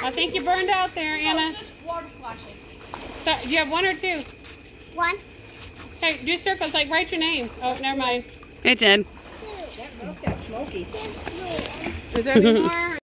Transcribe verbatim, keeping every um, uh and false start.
I think you burned out there, Anna. it's just water flashing. So, do you have one or two? One. Hey, do circles, like write your name. Oh, never mind. It did. That milk got smoky. Is there any more?